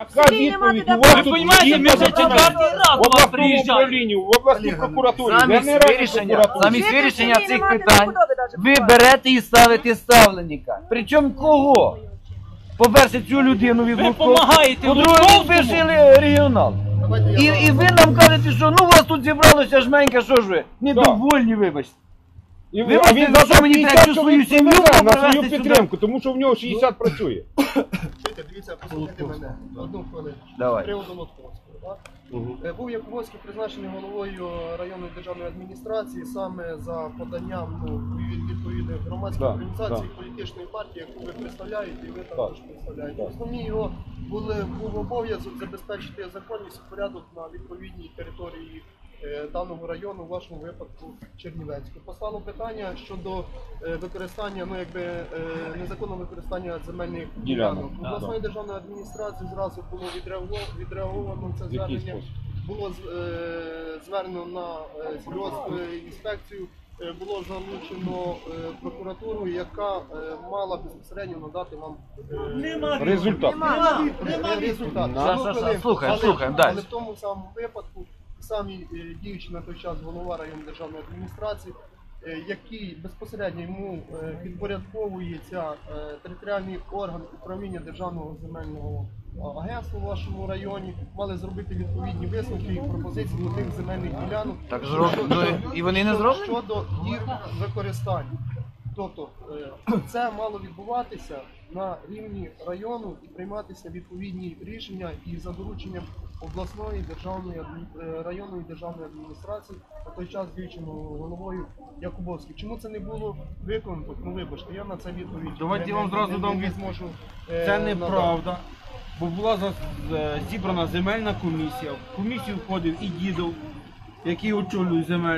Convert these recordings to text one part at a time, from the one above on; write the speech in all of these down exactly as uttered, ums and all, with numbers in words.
Яка відповідь? У вас тут є в обласному управлінні, в обласній прокуратурі, Замість вирішення, замість вирішення цих питань ви берете і ставите ставленника. Причому кого? По-перше, цю людину від Лутковського, по-друге, ви пишили регіонал. І, і ви нам кажете, що ну у вас тут зібралося жменька, що ж ви? Недовольні, вибачте. І Ви а він за що мені треба п'ятдесят свою сім'ю на свою привезти підтримку, тому що в нього шістдесят працює. Дивіться, послухайте мене. Одну хвилину. Давай. З приводу Лутковського. Угу. Був Якубовський призначений головою районної державної адміністрації саме за поданням ну, від відповідних громадських да, організацій, да. політичної партії, яку ви представляєте, і ви Так. також представляєте. Так. Основні його були, був обов'язок забезпечити законність і порядок на відповідній території даного району, в вашому випадку Чернівецьку. Постало питання щодо використання, ну якби незаконного використання земельних ділянок. У обласної державної адміністрації зразу було відреаговано це звернення, було звернено на сільгоспінспекцію, було залучено прокуратуру, яка мала безпосередньо надати вам результат. результат. Слухаємо, слухаємо, далі. Але в тому самому випадку самі діючи на той час голова районної державної адміністрації, який безпосередньо йому підпорядковується територіальний орган управління Державного земельного агентства в вашому районі, мали зробити відповідні висновки і пропозиції до тих земельних ділянок. Так зроблено, і вони не зроблені? Щодо їх використання. Тобто це мало відбуватися на рівні району і прийматися відповідні рішення і за дорученням обласної державної районної державної адміністрації на той час діючим головою Якубовським. Чому це не було виконано? Ну вибачте, я на це відповідь. Давайте я вам зразу дам відповідь. Це неправда, бо була зібрана земельна комісія. В комісію входив і Дідов, який очолює земель,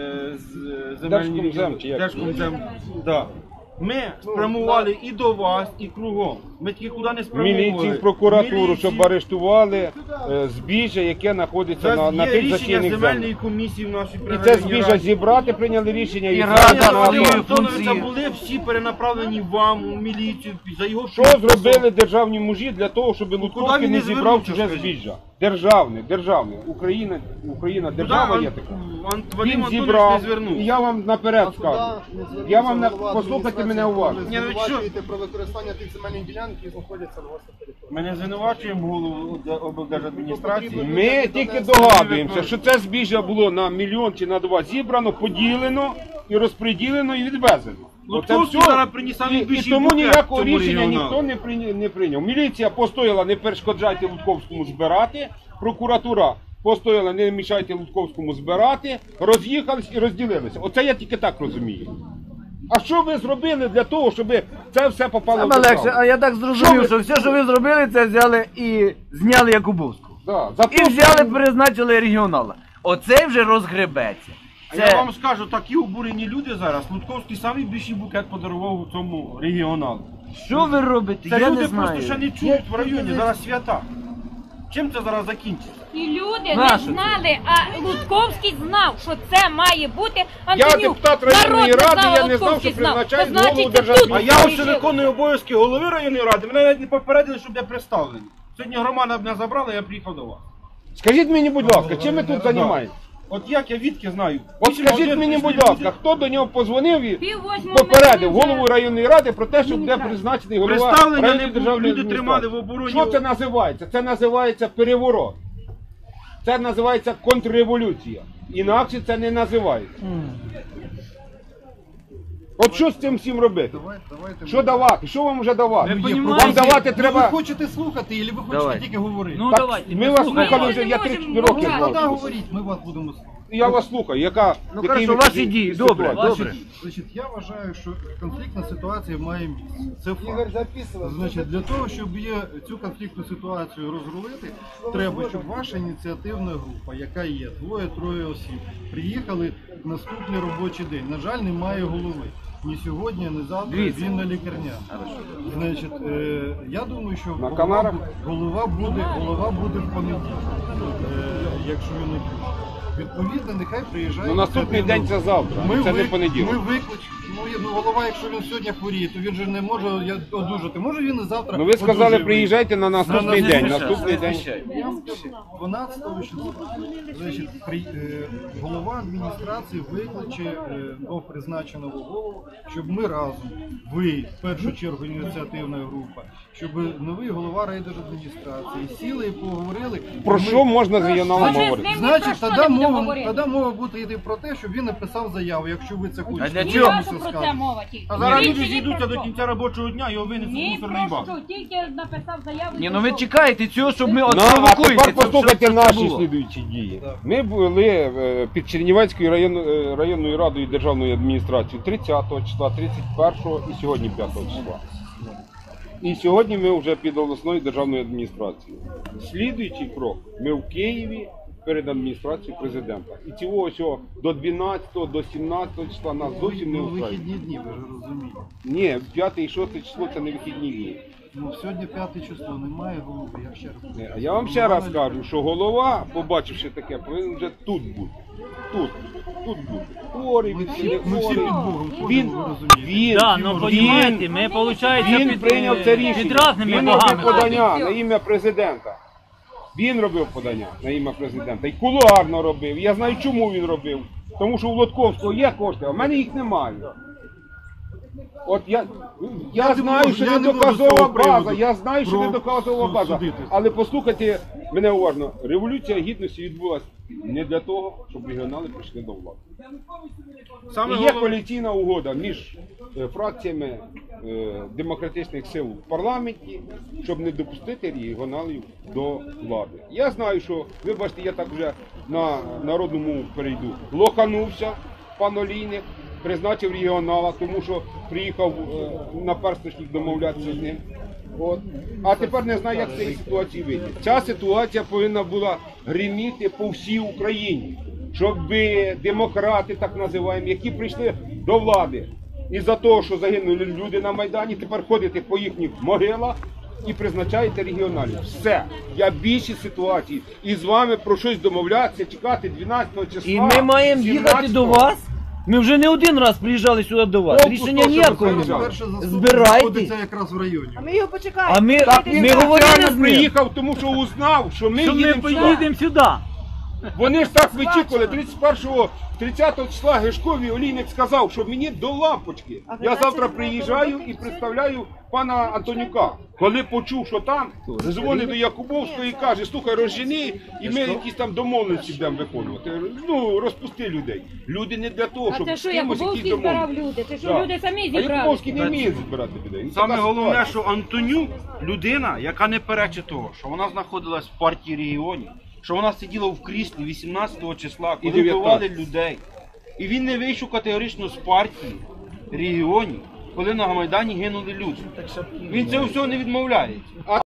земельні відділи. Держкомзем. Да. Ми спрямували і до вас, і кругом. Ми тільки куди не спрямували. Міліцію, прокуратуру, щоб арештували е, збіжжя, яке знаходиться на, на тих рішення західних земельної землях. комісії в нашій І це збіжжя зібрати, прийняли рішення. І І рада на свою то. функцію. Були всі перенаправлені вам, у міліцію, за його Що зробили державні мужі для того, щоб Лутковський він не не зібрав звернувся, чуже скажіть? збіжжя? Державне, державне. Україна, Україна, держава є така. Він не зібрав, звернувся. і я вам наперед скажу. Я вам на... послухайте мене уважно. Ви звинувачуєте про використання тих земельних ділянок, які знаходяться на вашій території. Ми не звинувачуємо голову облдержадміністрації. Ми тільки догадуємося, що це збіжжя було на мільйон чи на два зібрано, поділено і розподілено і відвезено. Лутковський зараз приніс самий І, і більший тому букет ніякого цьому рішення регіоналу. ніхто не прийняв, не прийняв. Міліція постояла, не перешкоджайте Лутковському збирати, прокуратура постояла, не мішайте Лутковському збирати, роз'їхались і розділилися. Оце я тільки так розумію. А що ви зробили для того, щоб це все попало Саме в державу? легше, а я так зрозумів, Що ви- що все, що ви зробили, це взяли і зняли Якубовську. Да, за І то, взяли, призначили регіонала. Оцей вже розгребеться. А я вам скажу, такі обурені люди зараз, Лутковський самий більший букет подарував цьому регіоналу. Що ви робите? Це Я люди не просто знаю. ще не чують в районі, зараз свята. Чим це зараз закінчиться? І люди Нащо не це? знали, а Лутковський знав, що це має бути Антонюк. Я депутат районної Народ ради, знав, я не знав, Лутковський що знав. призначають То значить, голову це державної тут А я ось вирішили. виконую обов'язки голови районної ради, мене навіть не попередили, щоб я представлений. Сьогодні громада мене забрала, я приїхав до вас. Скажіть мені, будь ласка, чим ви тут займаєтесь? От як я відки знаю? От Вісім скажіть годин мені, прийшли будь ласка, люди. хто до нього позвонив і Пів восьмого попередив ми вже- голову районної ради про те, що буде призначений голова Представлення не районної було, державної люди тримали в адміністрації? обороні. Що це називається? Це називається переворот. Це називається контрреволюція. Інакше це не називається. От що з цим всім робити? Що давати? Що вам вже давати? Ви Вам понімаєте? давати Ви треба... хочете слухати, або ви хочете Давай. тільки говорити? Ну Так, давайте. ми вас слухаємо. слухали вже, я Ми тридцять можемо років Ну, тоді знав. говоріть, ми вас будемо слухати. Я вас слухаю, яка... Ну який хорошо, ви- ваші дії, добре, ситуація? добре. Значить, я вважаю, що конфліктна ситуація має місце. Це факт. Значить, для того, щоб є цю конфліктну ситуацію розрулити, треба, щоб ваша ініціативна група, яка є, двоє-троє осіб, приїхали в наступний робочий день. На жаль, немає голови. Ні сьогодні, ні завтра, Дивіться. він на лікарня. Значить, е, я думаю, що На голова, Канарах? голова буде, голова буде в понеділок, е, якщо він не пише. Відповідно, нехай приїжджає. Ну наступний день це завтра, Ми це не вик- понеділок. Ми виклич... Ну, є- ну, голова, якщо він сьогодні хворіє, то він же не може я- одужати. Може він і завтра. Ну ви сказали, одужає. приїжджайте на наступний На- день. на- Наступний день. Я вам скажу, дванадцятого числа, значить, при, е, голова адміністрації викличе е, новопризначеного голову, щоб ми разом, ви, в першу чергу ініціативна група, щоб новий голова райдержадміністрації сіли і поговорили. Про Ми- що можна з регіоналом Може, з говорити? ним Значить, ні про тоді що не будемо мова, говорити. тоді мова буде йти про те, щоб він написав заяву, якщо ви це хочете. для Ми чого? йому Ні, це про це скажемо. мова тільки. А зараз Ні, люди ні, ні, зійдуться про до що. кінця робочого дня, його винесуть в Ні, мусорний про бак. що, тільки написав заяву. Ні, ну ви чекаєте цього, щоб ми от Ну, а провокуєте. тепер послухайте щоб це наші було. слідуючі дії. Ми були е, під Чернівецькою районною, е, районною радою державної адміністрації тридцятого числа, тридцять першого і сьогодні п'ятого числа. І сьогодні ми вже під обласною державною адміністрацією. Слідуючий крок, ми в Києві перед адміністрацією президента. І цього ось до дванадцятого, до сімнадцятого числа нас зовсім не Ну, устраїть. вихідні дні, ви ж розумієте. Ні, п'яте і шосте число це не вихідні дні. Ну, сьогодні п'яте число, немає голови, я ще раз. Ні, а я вам ще раз кажу, що голова, побачивши таке, повинен вже тут бути. Тут, тут бути. Хворий, Ми від всі, сили ми всі хворий. під Богом Він, ходимо, ви розумієте. він, Да, ну він, понімаєте, ми, виходить, він під, прийняв це рішення. під разними Він робив богами. подання на ім'я президента. Він робив подання на ім'я президента. І кулуарно робив. Я знаю, чому він робив. Тому що у Лотковського є кошти, а в мене їх немає. От я, я не знаю, можу- що я не не можу з доказова цього база, приводу я знаю, що не про- доказова база. судитись. Але послухайте мене уважно, Революція Гідності відбулася не для того, щоб регіонали прийшли до влади. Саме І є головне- коаліційна угода між е, фракціями е, демократичних сил в парламенті, щоб не допустити регіоналів до влади. Я знаю, що, вибачте, я так вже на народному перейду, лоханувся пан Олійник, призначив регіонала, тому що приїхав е, на персточник домовлятися з ним. От. А тепер не знаю, як з цієї ситуації вийти. Ця ситуація повинна була гриміти по всій Україні, щоб ви, демократи, так називаємо, які прийшли до влади із-за того, що загинули люди на Майдані, тепер ходите по їхніх могилах і призначаєте регіоналів. Все. Я більші ситуації. І з вами про щось домовлятися, чекати дванадцятого числа. І ми маємо їхати до вас. Ми вже не один раз приїжджали сюди до вас. Конкурс Рішення теж ніякого ми немає. Перший заступник Збирайте. знаходиться якраз в районі. А ми його почекаємо. А ми, Так, він ми говорили з спеціально ним. приїхав, тому що узнав, що ми Що ми їдемо сюди. поїдемо сюди. Вони ж так вичікували, тридцять першого, тридцятого числа Гешкові Олійник сказав, що мені до лампочки. Я завтра приїжджаю і представляю пана Антонюка. Коли почув, що там, дзвонить до Якубовського і каже, слухай, розжени, і ми якісь там домовленості будемо виконувати. Ну, розпусти людей. Люди не для того, А щоб це з що, кимось якісь Якубовський збирав домовленості. люди? Це що, Так. люди самі А зібрали? Якубовський не вміє збирати людей. Ну, Саме така головне, ситуація. що Антонюк людина, яка не перечить того, що вона знаходилась в партії регіонів, що вона сиділа в кріслі вісімнадцятого числа, коли дев'ятнадцятого. вбивали людей. І він не вийшов категорично з партії регіонів, коли на Майдані гинули люди. Він це все не відмовляється.